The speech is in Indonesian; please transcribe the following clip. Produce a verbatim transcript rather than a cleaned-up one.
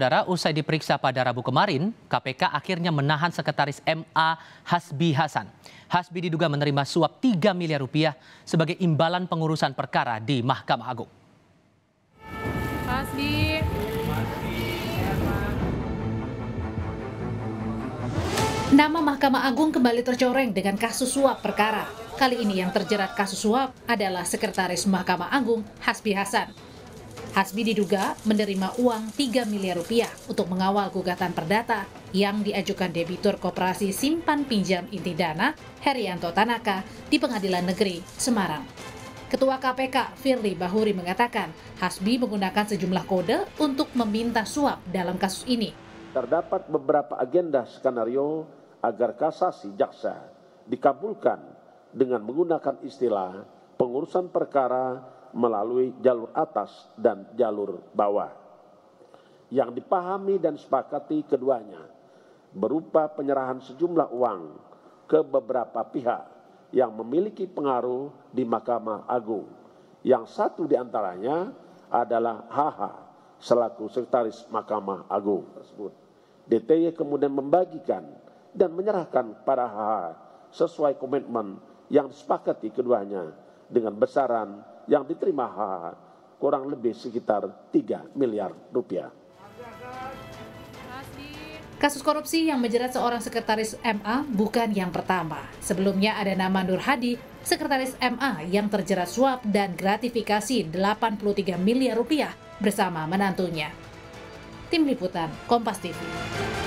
Saudara, usai diperiksa pada Rabu kemarin, K P K akhirnya menahan Sekretaris M A Hasbi Hasan. Hasbi diduga menerima suap tiga miliar rupiah sebagai imbalan pengurusan perkara di Mahkamah Agung. Hasbi. Nama Mahkamah Agung kembali tercoreng dengan kasus suap perkara. Kali ini yang terjerat kasus suap adalah Sekretaris Mahkamah Agung Hasbi Hasan. Hasbi diduga menerima uang tiga miliar rupiah untuk mengawal gugatan perdata yang diajukan debitur Koperasi Simpan Pinjam Inti Dana Herianto Tanaka di Pengadilan Negeri Semarang. Ketua K P K Firly Bahuri mengatakan Hasbi menggunakan sejumlah kode untuk meminta suap dalam kasus ini. Terdapat beberapa agenda skenario agar kasasi jaksa dikabulkan dengan menggunakan istilah pengurusan perkara melalui jalur atas dan jalur bawah. Yang dipahami dan sepakati keduanya berupa penyerahan sejumlah uang ke beberapa pihak yang memiliki pengaruh di Mahkamah Agung. Yang satu diantaranya adalah H H selaku Sekretaris Mahkamah Agung tersebut. D T Y kemudian membagikan dan menyerahkan pada H H sesuai komitmen yang disepakati keduanya dengan besaran yang diterima H H kurang lebih sekitar tiga miliar rupiah. Kasus korupsi yang menjerat seorang sekretaris M A bukan yang pertama. Sebelumnya ada nama Nur Hadi, sekretaris M A yang terjerat suap dan gratifikasi delapan puluh tiga miliar rupiah bersama menantunya. Tim Liputan Kompas T V.